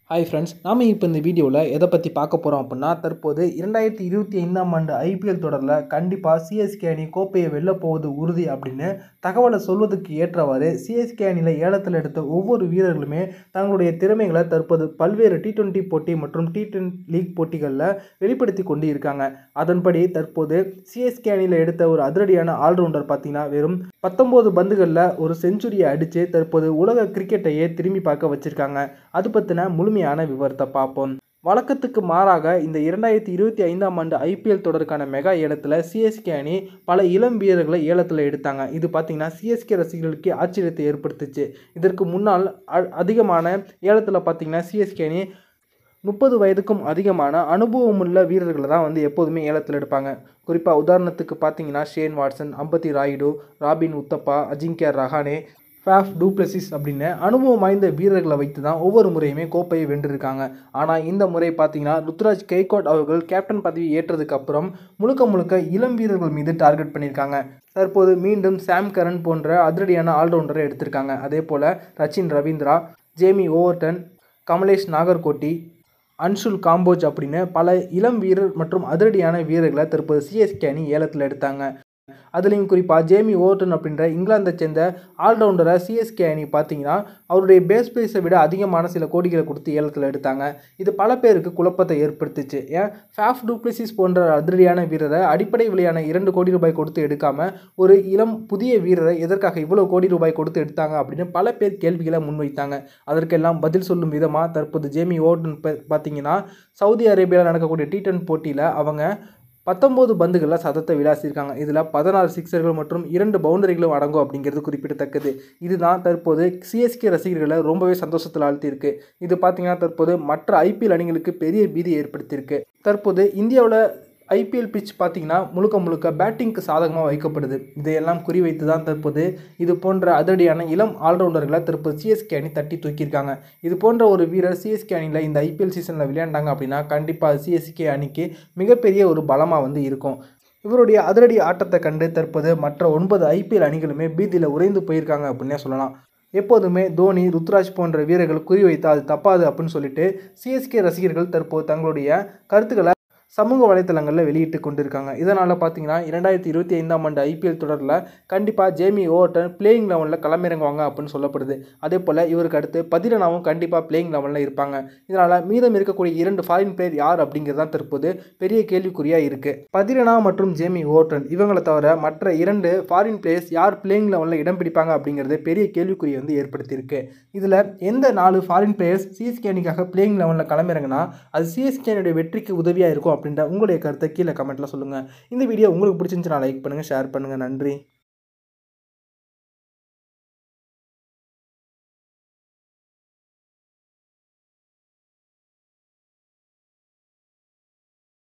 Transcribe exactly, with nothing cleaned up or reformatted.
Hi friends, நாம் இப்போ இந்த வீடியோவில் எதை பற்றி பார்க்க போகிறோம் அப்படின்னா, தற்போது இரண்டாயிரத்தி இருபத்தி ஐந்தாம் ஆண்டு ஐபிஎல் தொடரில் கண்டிப்பாக சிஎஸ்கே அணி கோப்பையை வெல்ல போவது உறுதி அப்படின்னு தகவலை சொல்வதற்கு ஏற்றவாறு சிஎஸ்கே அணியில் ஏலத்தில் எடுத்த ஒவ்வொரு வீரர்களுமே தங்களுடைய திறமைகளை தற்போது பல்வேறு டி டுவெண்ட்டி போட்டி மற்றும் டி டென் லீக் போட்டிகளில் வெளிப்படுத்தி கொண்டு இருக்காங்க. அதன்படி தற்போது சிஎஸ்கே அணியில் எடுத்த ஒரு அதிரடியான ஆல்ரவுண்டர் பார்த்தீங்கன்னா வெறும் பத்தொம்போது பந்துகளில் ஒரு செஞ்சுரியை அடித்து தற்போது உலக கிரிக்கெட்டையே திரும்பி பார்க்க வச்சுருக்காங்க. அது பற்றின முழுமையான விவரத்தை பார்ப்போம். வழக்கத்துக்கு மாறாக இந்த இரண்டாயிரத்தி இருபத்தி ஐந்தாம் ஆண்டு ஐபிஎல் தொடருக்கான மெகா ஏலத்தில் சிஎஸ்கே அணி பல இளம் வீரர்களை ஏலத்தில் எடுத்தாங்க. இது பார்த்திங்கன்னா சிஎஸ்கே ரசிகர்களுக்கு ஆச்சரியத்தை ஏற்படுத்துச்சு. இதற்கு முன்னால் அதிகமான ஏலத்தில் பார்த்திங்கன்னா சிஎஸ்கே அணி முப்பது வயதுக்கும் அதிகமான அனுபவமுள்ள வீரர்களை தான் வந்து எப்போதுமே ஏலத்தில் எடுப்பாங்க. குறிப்பாக உதாரணத்துக்கு பார்த்தீங்கன்னா Shane Watson, Ambati Rayudu, Robin Uthappa, Ajinkya Rahane, Faf du Plessis அப்படின்னு அனுபவம் வாய்ந்த வீரர்களை வைத்து தான் ஒவ்வொரு முறையுமே கோப்பையை வென்றிருக்காங்க. ஆனால் இந்த முறை பார்த்தீங்கன்னா ருத்ராஜ் கெய்க்வாட் அவர்கள் கேப்டன் பதவி ஏற்றதுக்கு அப்புறம் முழுக்க முழுக்க இளம் வீரர்கள் மீது டார்கெட் பண்ணியிருக்காங்க. தற்போது மீண்டும் சாம் கரன் போன்ற அதிரடியான ஆல்ரவுண்டரை எடுத்திருக்காங்க. அதே போல் ரச்சின் ரவீந்திரா, ஜேமி ஓவர்டன், கமலேஷ் நாகர்கோட்டி, அன்சுல் காம்போஜ் அப்படின்னு பல இளம் வீரர் மற்றும் அதிரடியான வீரர்களை தற்போது சிஎஸ்கே அணி ஏலத்தில் எடுத்தாங்க. அதுலேயும் குறிப்பாக ஜேமி ஓவர்டன் அப்படின்ற இங்கிலாந்தை சேர்ந்த ஆல்ரவுண்டரை சிஎஸ்கே அணி பார்த்தீங்கன்னா அவருடைய பேஸ் ப்ரைஸை விட அதிகமான சில கோடிகளை கொடுத்து ஏலத்தில் எடுத்தாங்க. இது பல பேருக்கு குழப்பத்தை ஏற்படுத்துச்சு. ஏன் ஃபேஃப் டூ பிளஸிஸ் போன்ற அதிரடியான வீரரை அடிப்படை விலையான இரண்டு கோடி ரூபாய் கொடுத்து எடுக்காமல் ஒரு இளம் புதிய வீரரை எதற்காக இவ்வளோ கோடி ரூபாய் கொடுத்து எடுத்தாங்க அப்படின்னு பல பேர் கேள்விகளை முன்வைத்தாங்க. அதற்கெல்லாம் பதில் சொல்லும் விதமாக தற்போது ஜேமி ஓவர்டன் பார்த்தீங்கன்னா சவுதி அரேபியாவில் நடக்கக்கூடிய டி டென் போட்டியில் அவங்க பத்தொம்போது பந்துகளில் சதத்தை விளாசியிருக்காங்க. இதில் பதினாறு சிக்ஸர்கள் மற்றும் இரண்டு பவுண்டரிகளும் அடங்கும் அப்படிங்கிறது குறிப்பிடத்தக்கது. இதுதான் தற்போது சிஎஸ்கே ரசிகர்களை ரொம்பவே சந்தோஷத்தில் ஆழ்த்தியிருக்கு. இது பார்த்தீங்கன்னா தற்போது மற்ற ஐபிஎல் அணிகளுக்கு பெரிய பீதி ஏற்படுத்தியிருக்கு. தற்போது இந்தியாவில் ஐபிஎல் பிச் பார்த்திங்கன்னா முழுக்க முழுக்க பேட்டிங்க்கு சாதகமாக வைக்கப்படுது. இதையெல்லாம் குறிவைத்து தான் தற்போது இது போன்ற அதிரடியான இளம் ஆல்ரவுண்டர்களை தற்போது சிஎஸ்கே அணி தட்டி தூக்கியிருக்காங்க. இது போன்ற ஒரு வீரர் சிஎஸ்கே அணியில் இந்த ஐபிஎல் சீசனில் விளையாண்டாங்க அப்படின்னா கண்டிப்பாக சிஎஸ்கே அணிக்கு மிகப்பெரிய ஒரு பலமாக வந்து இருக்கும். இவருடைய அதிரடி ஆட்டத்தை கண்டு தற்போது மற்ற ஒன்பது ஐபிஎல் அணிகளுமே பீதியில் உறைந்து போயிருக்காங்க அப்படின்னே சொல்லலாம். எப்போதுமே தோனி, ருத்ராஜ் போன்ற வீரர்கள் குறிவைத்து அது தப்பாது அப்படின்னு சொல்லிட்டு சிஎஸ்கே ரசிகர்கள் தற்போது தங்களுடைய கருத்துக்களை சமூக வலைத்தளங்களில் வெளியிட்டு கொண்டிருக்காங்க. இதனால் பார்த்தீங்கன்னா இரண்டாயிரத்தி இருபத்தி ஐந்தாம் ஆண்டு ஐபிஎல் தொடரில் கண்டிப்பாக ஜேமி ஓவர்டன் பிளேயிங் லெவனில் களமிறங்குவாங்க அப்படின்னு சொல்லப்படுது. அதே போல் இவருக்கு அடுத்து பதிரனாவும் கண்டிப்பாக பிளேயிங் லெவலில் இருப்பாங்க. இதனால் மீதம் இருக்கக்கூடிய இரண்டு ஃபாரின் பிளேயர் யார் அப்படிங்கிறது தான் தற்போது பெரிய கேள்விக்குறியாக இருக்குது. பதிரனா மற்றும் ஜேமி ஓவர்டன் இவங்களை தவிர மற்ற இரண்டு ஃபாரின் பிளேயர்ஸ் யார் பிளேயிங் லெவலில் இடம் பிடிப்பாங்க அப்படிங்கிறது பெரிய கேள்விக்குறியை வந்து ஏற்படுத்தியிருக்கு. இதில் எந்த நாலு ஃபாரின் பிளேயர்ஸ் சிஎஸ்கே அணிக்காக பிளேயிங் லெவலில் களமிறங்கினா அது சிஎஸ்கே அணியுடைய வெற்றிக்கு உதவியாக இருக்கும் அப்படின்ற உங்களுடைய கருத்தை கீழே கமெண்ட்டில் சொல்லுங்கள். இந்த வீடியோ உங்களுக்கு பிடிச்சிருந்துச்சுன்னா லைக் பண்ணுங்கள், ஷேர் பண்ணுங்கள். நன்றி.